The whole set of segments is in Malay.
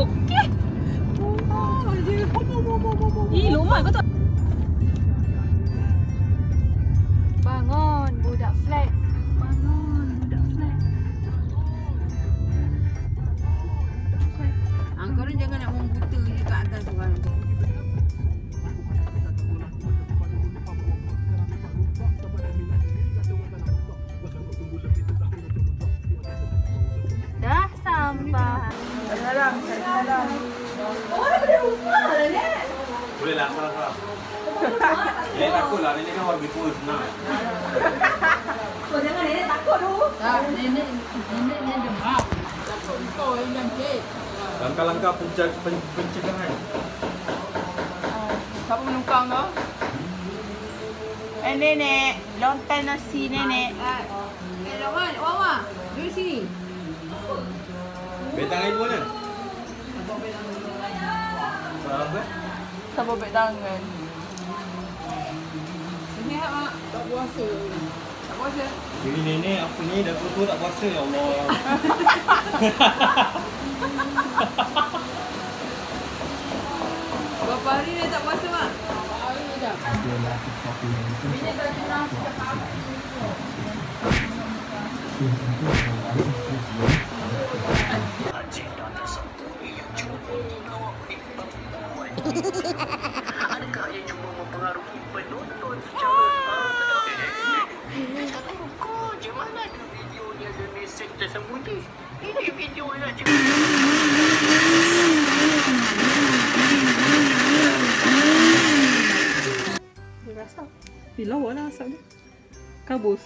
Okey. Oh, je. Ih, lomai kau tak? Bangun, budak flat. Bangun, budak flat. Kau jangan nak membuta je kat atas tu kan. Dah sampai. Dalam. Oh, ada rumah lah ni. Boleh lah, salah. Nenek takut lah, nenek kan orang lebih tua senang. Kau jangan nenek takut tu. Tak, nenek yang demam. Takut kau yang jangkit. Langkah-langkah pencegahan. Siapa menukang tu? Nenek, lontar nasi nenek. Lawan, Wawa, duduk sini. Beg tangan ibu mana? Apa? Siapa beg tangan? Ini mak, tak puasa. Tak puasa. Ini nenek apa ni dah tua tak puasa ya Allah. Berapa hari ni tak puasa mak? Hari ni dah. Ini tadi nasi cakap. Adakah ia cuma mempengaruhi penonton secara kau je mana ada videonya dan mesej tersembunyi. Ini video nak cakap. Rasa. Lawa lah asap dia. Kabus.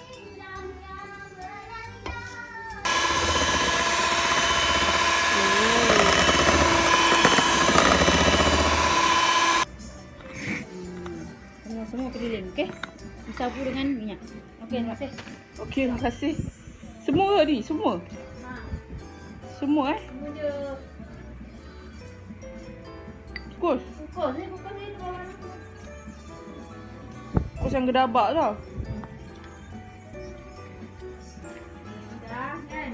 Semua keliling, okey? Disapu dengan minyak. Okey, terima kasih. Okey, terima kasih. Semua ni, semua. Semua Semua je. Kukus. Kukus ni, kukus ni bawah ni. Kukus yang gedabak tau. Dah kan?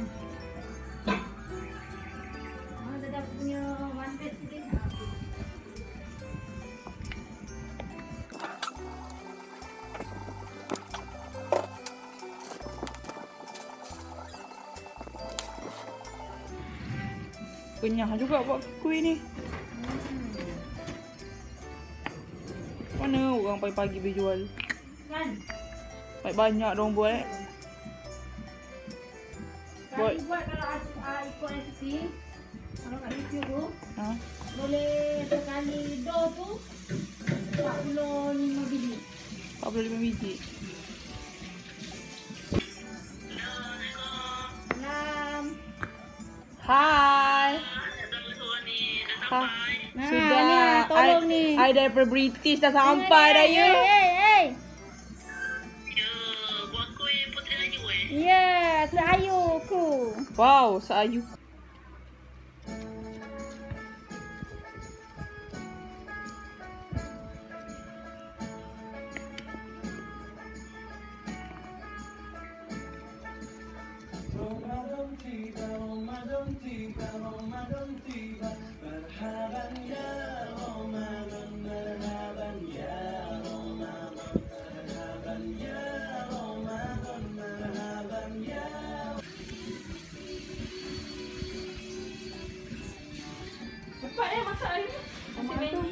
Dah dah punya one bed sikit. Kenyah juga buat kuih ni. Mana orang pagi-pagi berjual? Kan? Banyak dong buat. Kalau buat kalau ikut resipi, kalau kat YouTube tu, Ha? boleh sekali dough tu 45 biji. 45 biji. Salam. Hai. Ha, Nah, sudah. ni, tolong ni. I daripada British dah sampai dah ya. Hey. Ya, buat kuih Puteri Ayu Ya, sayurku. Wow, seayu. Cepat masak hari ni. Nasi Maggi.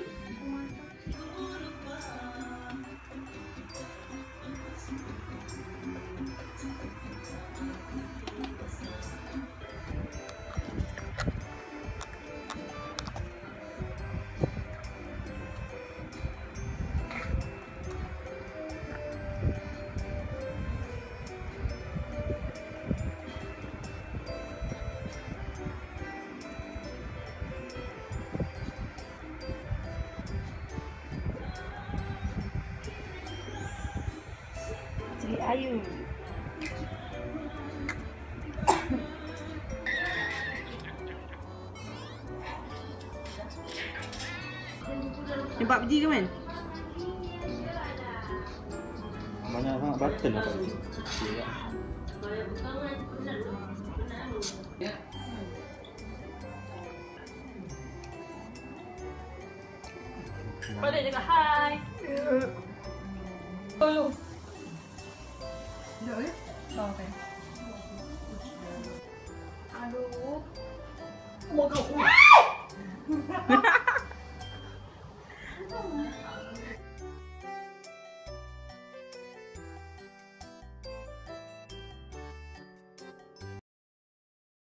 Cili ayu. Nampak biji ke man? Banyak sangat button lah. Pada dia cakap hai. Tolong. Sekejap ya. Oh, okay. Aduh. Mau kau.